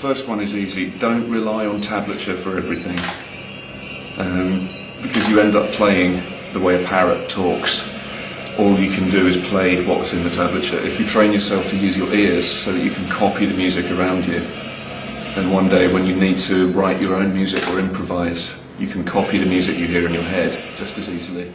first one is easy. Don't rely on tablature for everything, because you end up playing the way a parrot talks. All you can do is play what's in the tablature. If you train yourself to use your ears so that you can copy the music around you, then one day when you need to write your own music or improvise, you can copy the music you hear in your head just as easily.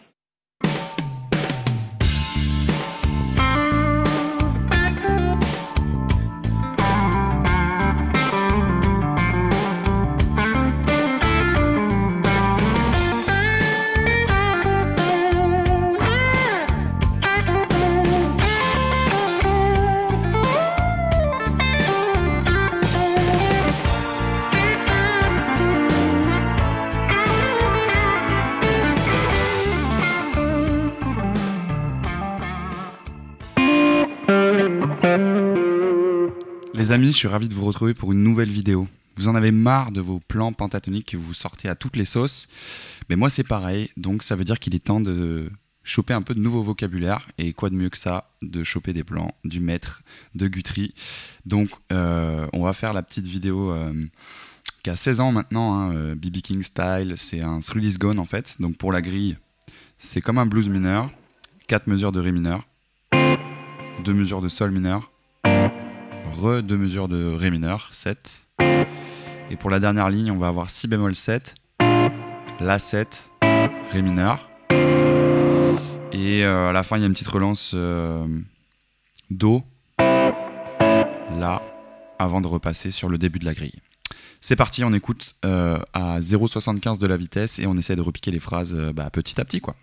Les amis, je suis ravi de vous retrouver pour une nouvelle vidéo. Vous en avez marre de vos plans pentatoniques que vous sortez à toutes les sauces. Mais moi c'est pareil, donc ça veut dire qu'il est temps de choper un peu de nouveau vocabulaire. Et quoi de mieux que ça, de choper des plans du maître de Guthrie. Donc on va faire la petite vidéo qui a 16 ans maintenant, hein, B.B. King style. C'est un Three Days Gone en fait. Donc pour la grille, c'est comme un blues mineur. 4 mesures de Ré mineur, 2 mesures de Sol mineur, Re 2 mesures de Ré mineur, 7. Et pour la dernière ligne, on va avoir Si bémol 7, La 7, Ré mineur. Et à la fin, il y a une petite relance Do, La, avant de repasser sur le début de la grille. C'est parti, on écoute à 0,75 de la vitesse et on essaie de repiquer les phrases petit à petit, quoi.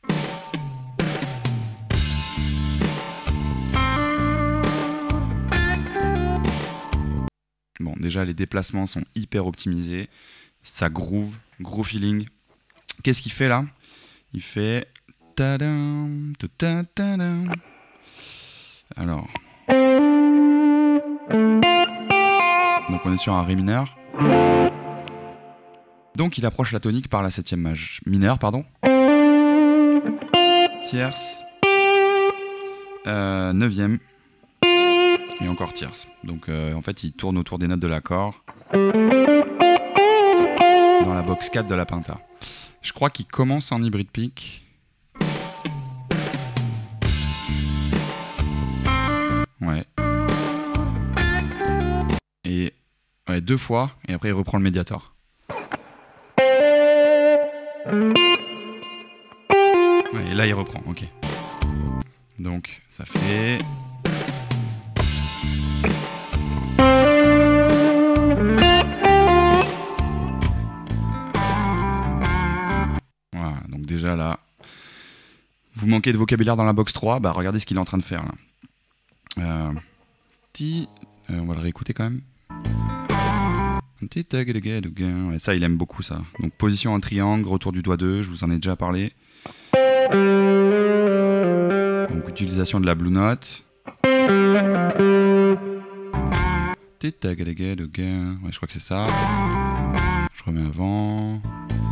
Bon, déjà, les déplacements sont hyper optimisés. Ça groove, gros feeling. Qu'est-ce qu'il fait là? Il fait... tadam, tadam. Alors... donc on est sur un Ré mineur. Donc il approche la tonique par la 7e mineure, pardon. Tierce. 9e. Et encore tierce. Donc en fait il tourne autour des notes de l'accord dans la box 4 de la Pinta. Je crois qu'il commence en hybride pick. Ouais. Et ouais, 2 fois et après il reprend le médiator. Ouais, et là il reprend, ok. Donc ça fait... donc déjà là, vous manquez de vocabulaire dans la box 3, bah regardez ce qu'il est en train de faire là. On va le réécouter quand même. Ouais, ça il aime beaucoup ça. Donc position en triangle, retour du doigt 2, je vous en ai déjà parlé. Donc utilisation de la blue note. Ouais, je crois que c'est ça. Je remets avant.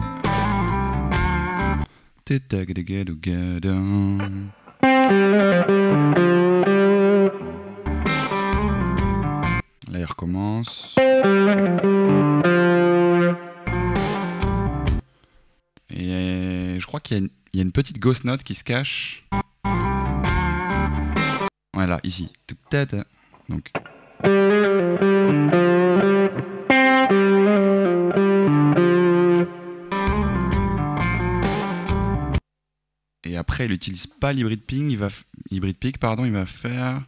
Là il recommence. Et je crois qu'il y a une petite ghost note qui se cache. Voilà, ici. Donc. Et après, il n'utilise pas l'hybride pick, il va faire...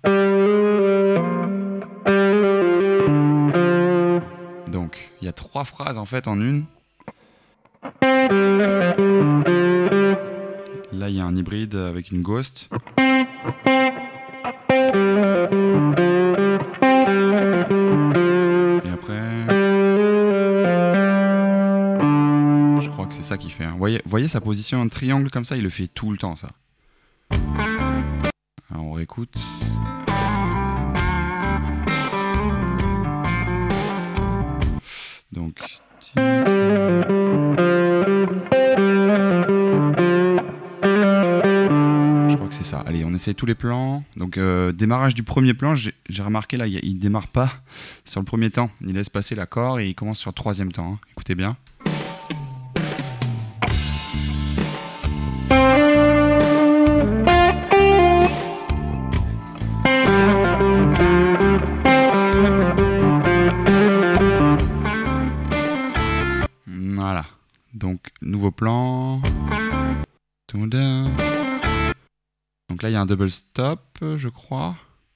Donc, il y a 3 phrases en fait en une. Là, il y a un hybride avec une ghost. Et après... je crois que c'est ça qu'il fait. Hein. Voyez sa position en triangle comme ça, il le fait tout le temps, ça. Alors, on réécoute. Donc... je crois que c'est ça. Allez, on essaye tous les plans. Donc démarrage du premier plan, j'ai remarqué là, il démarre pas sur le premier temps. Il laisse passer l'accord et il commence sur le troisième temps. Hein. Écoutez bien. Voilà. Donc nouveau plan. Donc là, il y a un double stop, je crois.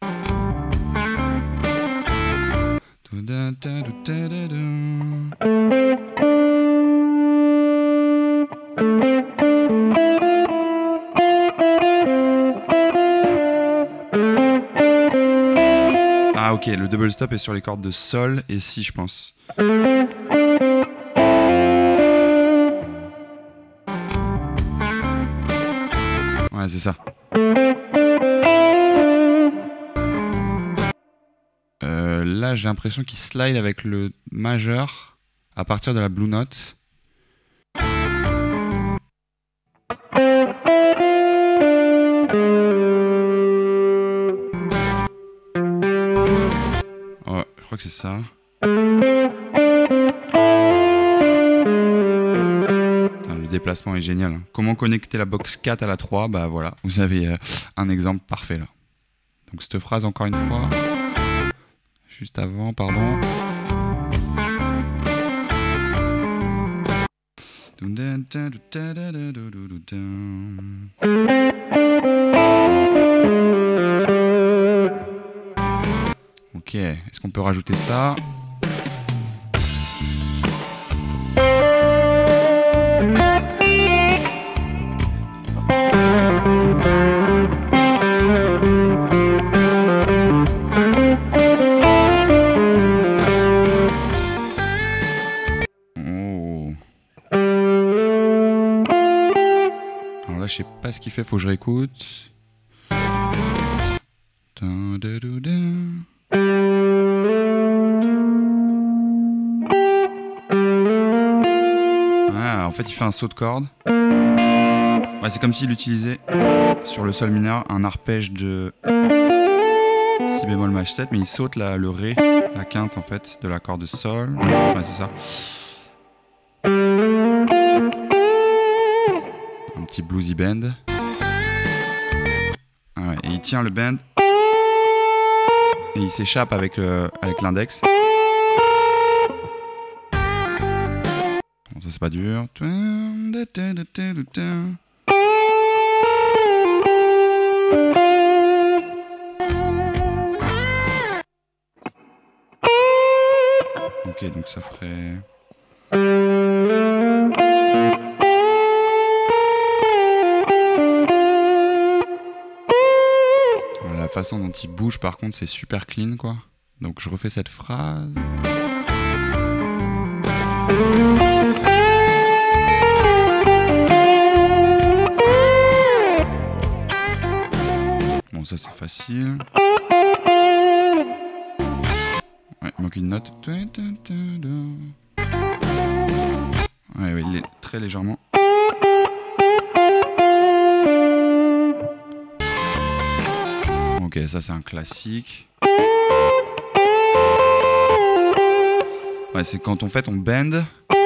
Ah ok, le double stop est sur les cordes de sol et si, je pense. Ouais, c'est ça. Là, j'ai l'impression qu'il slide avec le majeur à partir de la blue note. Ouais, je crois que c'est ça. Le déplacement est génial. Comment connecter la box 4 à la 3? Bah voilà, vous avez un exemple parfait là. Donc cette phrase encore une fois. Juste avant, pardon. Ok, est-ce qu'on peut rajouter ça? Je sais pas ce qu'il fait, faut que je réécoute. Ah, en fait, il fait un saut de corde. Ouais, c'est comme s'il utilisait sur le sol mineur un arpège de si bémol maj 7, mais il saute le ré, la quinte en fait, de la corde de sol. Ouais, c'est ça. Un petit bluesy bend. Ah ouais, et il tient le bend et il s'échappe avec l'index. Bon, ça c'est pas dur. Ok, donc ça ferait... La façon dont il bouge par contre c'est super clean quoi. Donc je refais cette phrase. Bon ça c'est facile. Ouais, il manque une note. Ouais, ouais, il est très légèrement. Ok, ça c'est un classique. Ouais, c'est quand on fait on bend.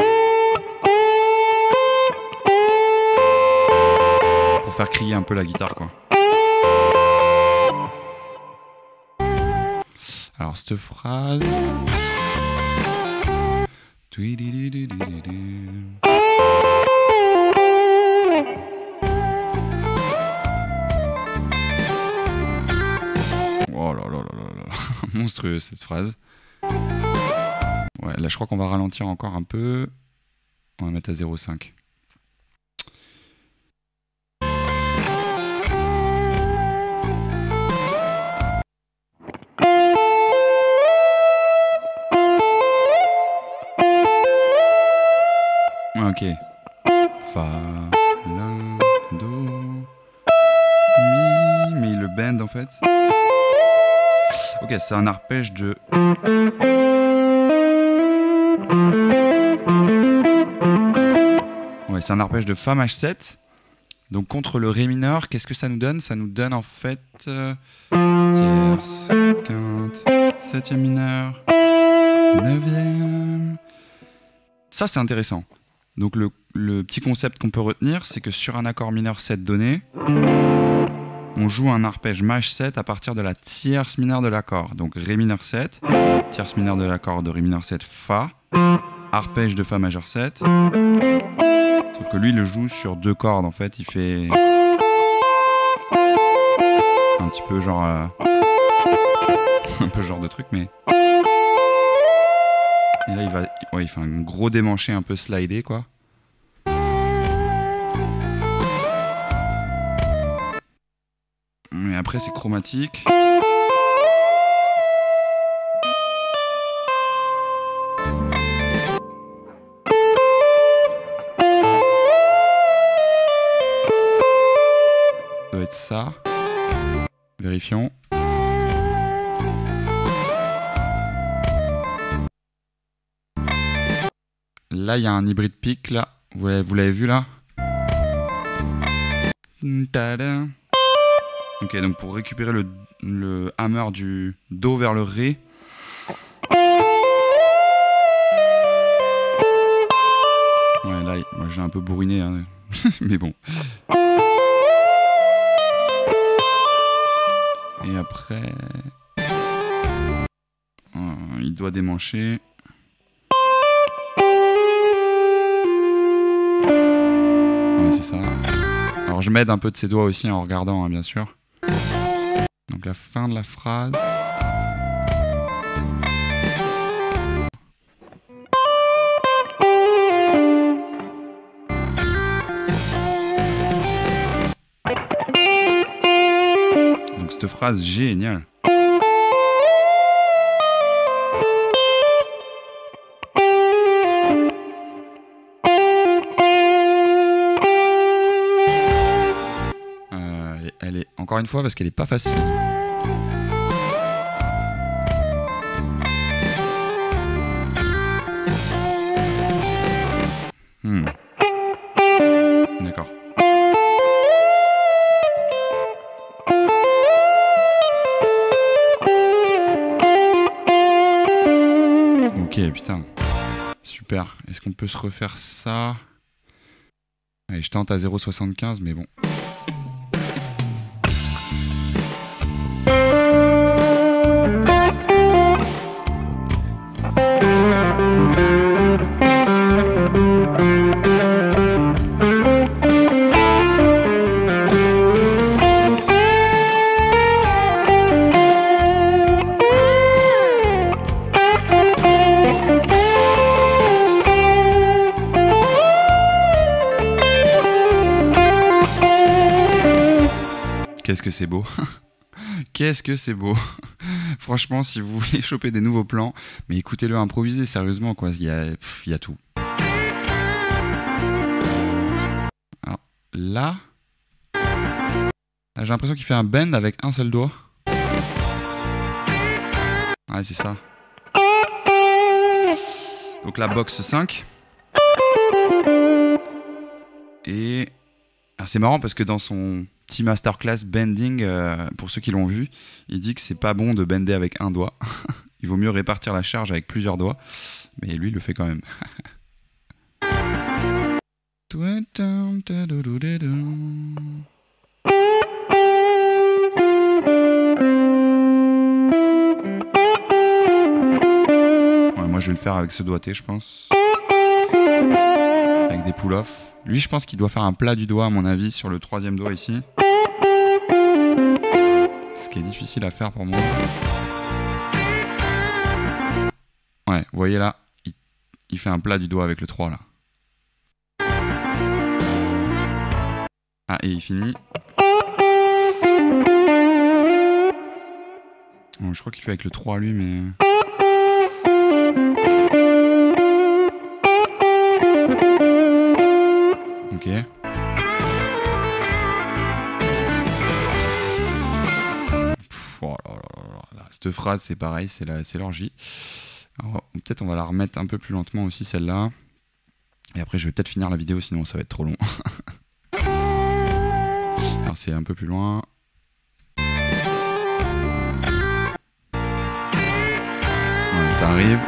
Pour faire crier un peu la guitare quoi. Alors cette phrase. Oh là là là là là, monstrueux cette phrase. Ouais, là je crois qu'on va ralentir encore un peu. On va mettre à 0,5. Ok. Fa, la, do, mi, mais le bend en fait. Ok, c'est un arpège de... Ouais, c'est un arpège de Fa maj 7 Donc contre le Ré mineur, qu'est-ce que ça nous donne? Ça nous donne en fait tierce, quinte, septième mineur, neuvième. Ça c'est intéressant. Donc le petit concept qu'on peut retenir, c'est que sur un accord mineur 7 donné, on joue un arpège maj 7 à partir de la tierce mineure de l'accord. Donc Ré mineur 7, tierce mineure de l'accord de Ré mineur 7, Fa, arpège de Fa majeur 7. Sauf que lui, il le joue sur 2 cordes en fait. Il fait un petit peu genre un peu genre de truc, mais et là il fait un gros démanché un peu slidé quoi. Et après c'est chromatique. Ça doit être ça. Vérifions. Là il y a un hybride pic là. Vous l'avez vu là? Tada. Ok, donc pour récupérer le hammer du Do vers le Ré. Ouais, là, moi j'ai un peu bourriné, hein. Mais bon. Et après... il doit démancher. Ouais, c'est ça. Alors je m'aide un peu de ses doigts aussi en regardant, hein, bien sûr. Donc la fin de la phrase. Donc cette phrase géniale. Elle est, encore une fois, parce qu'elle est pas facile. D'accord. Ok, putain. Super. Est-ce qu'on peut se refaire ça? Allez, je tente à 0,75, mais bon. Qu'est-ce que c'est beau. Qu'est-ce que c'est beau. Franchement, si vous voulez choper des nouveaux plans, mais écoutez-le improviser, sérieusement, quoi. Il y a tout. Alors, là, j'ai l'impression qu'il fait un bend avec un seul doigt. Ouais, c'est ça. Donc la box 5. Et c'est marrant parce que dans son petit masterclass bending, pour ceux qui l'ont vu, il dit que c'est pas bon de bender avec un doigt. Il vaut mieux répartir la charge avec plusieurs doigts. Mais lui, il le fait quand même. Ouais, moi, je vais le faire avec ce doigté, je pense. Avec des pull-offs. Lui, je pense qu'il doit faire un plat du doigt, à mon avis, sur le 3e doigt ici. Ce qui est difficile à faire pour moi. Ouais, vous voyez là, il fait un plat du doigt avec le 3 là. Ah, et il finit. Bon, je crois qu'il fait avec le 3 lui, mais... Ok. Oh là là. Cette phrase, c'est pareil, c'est l'orgie. Peut-être on va la remettre un peu plus lentement aussi, celle-là. Et après, je vais peut-être finir la vidéo, sinon ça va être trop long. Alors c'est un peu plus loin. Voilà, ça arrive.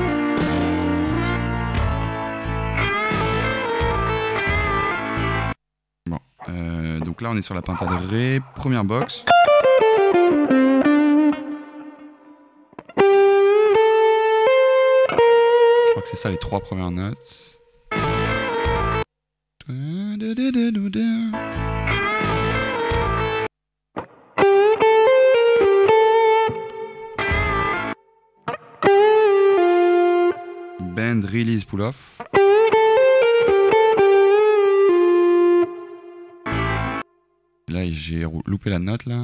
Bon, donc là on est sur la pentade Ré, première box. Je crois que c'est ça les 3 premières notes. Bend, release, pull off. Là j'ai loupé la note là.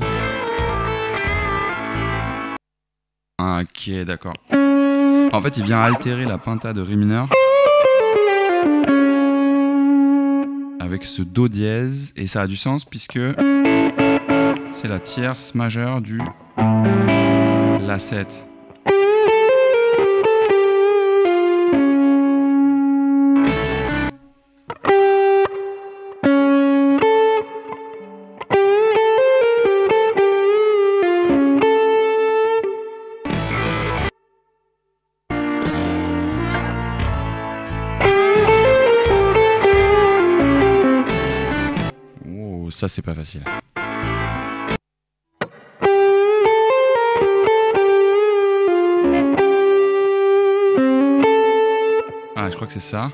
Ah, ok, d'accord. En fait il vient altérer la pentade Ré mineur avec ce Do dièse, et ça a du sens puisque c'est la tierce majeure du La7. Oh, ça c'est pas facile. Ah, je crois que c'est ça.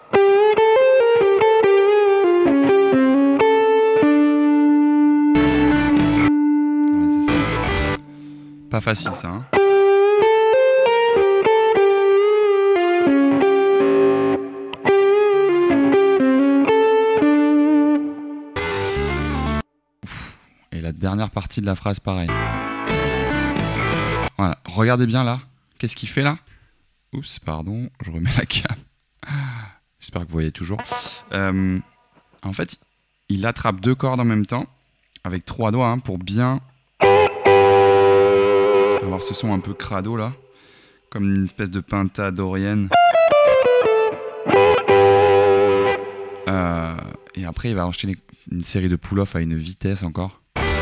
Ouais, c'est ça. Pas facile ça, hein. Et la dernière partie de la phrase, pareil. Voilà, regardez bien là. Qu'est-ce qu'il fait là? Oups, pardon, je remets la cam. J'espère que vous voyez toujours. En fait, il attrape 2 cordes en même temps, avec 3 doigts, hein, pour bien avoir ce son un peu crado là, comme une espèce de pentadorienne. Et après, il va enchaîner une série de pull-off à une vitesse encore.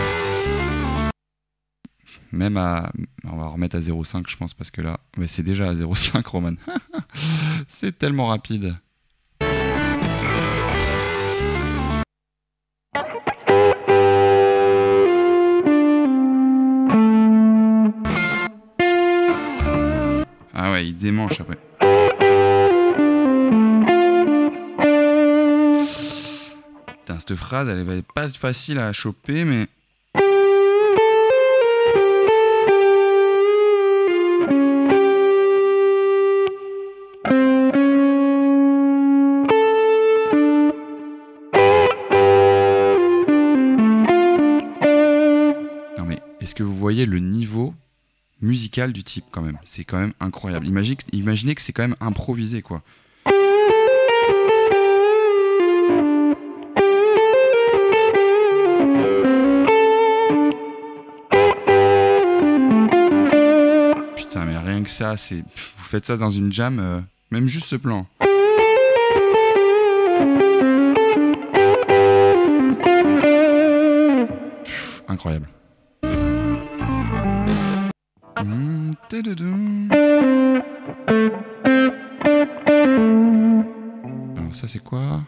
Même à... On va remettre à 0,5 je pense parce que là... Mais c'est déjà à 0,5 Roman. C'est tellement rapide. Ah ouais, il démanche après. Putain, cette phrase, elle va pas être facile à choper, mais... Est-ce que vous voyez le niveau musical du type quand même? C'est quand même incroyable. Imaginez que c'est quand même improvisé quoi. Putain mais rien que ça, c'est... Vous faites ça dans une jam, même juste ce plan. Incroyable. Alors ça c'est quoi?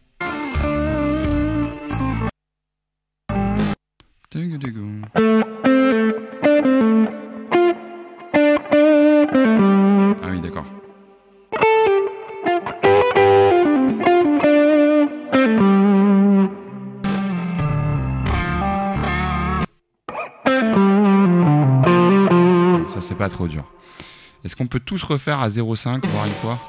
Ah oui d'accord. Ça c'est pas trop dur. Est-ce qu'on peut tous refaire à 0,5 voir une fois?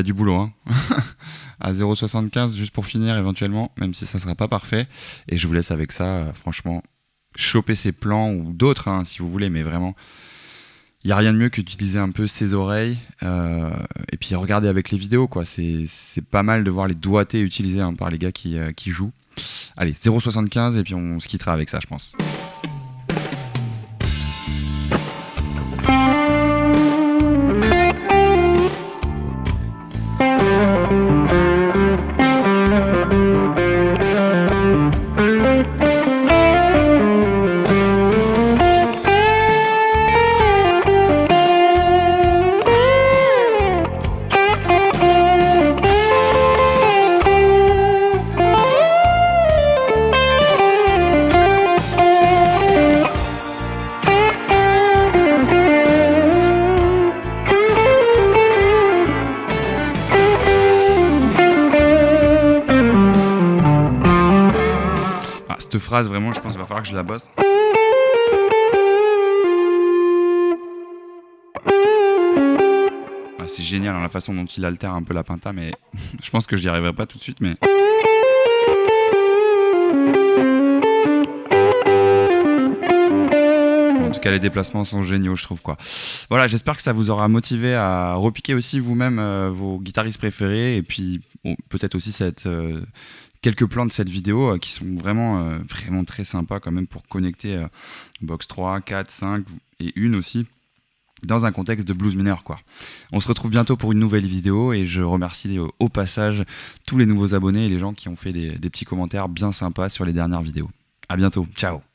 du boulot, hein. À 0,75 juste pour finir éventuellement, même si ça sera pas parfait. Et je vous laisse avec ça, franchement, choper ces plans ou d'autres, hein, si vous voulez, mais vraiment, il n'y a rien de mieux qu'utiliser un peu ses oreilles et puis regarder avec les vidéos, quoi. C'est pas mal de voir les doigtés utilisés, hein, par les gars qui jouent. Allez, 0,75 et puis on se quittera avec ça, je pense. Cette phrase, vraiment, je pense qu'il va falloir que je la bosse. Ah, c'est génial, hein, la façon dont il altère un peu la penta, mais je pense que je n'y arriverai pas tout de suite, mais... En tout cas, les déplacements sont géniaux, je trouve, quoi. Voilà, j'espère que ça vous aura motivé à repiquer aussi vous-même vos guitaristes préférés, et puis bon, peut-être aussi quelques plans de cette vidéo qui sont vraiment très sympas quand même pour connecter box 3, 4, 5 et une aussi dans un contexte de blues mineur, quoi. On se retrouve bientôt pour une nouvelle vidéo et je remercie au passage tous les nouveaux abonnés et les gens qui ont fait des petits commentaires bien sympas sur les dernières vidéos. À bientôt, ciao.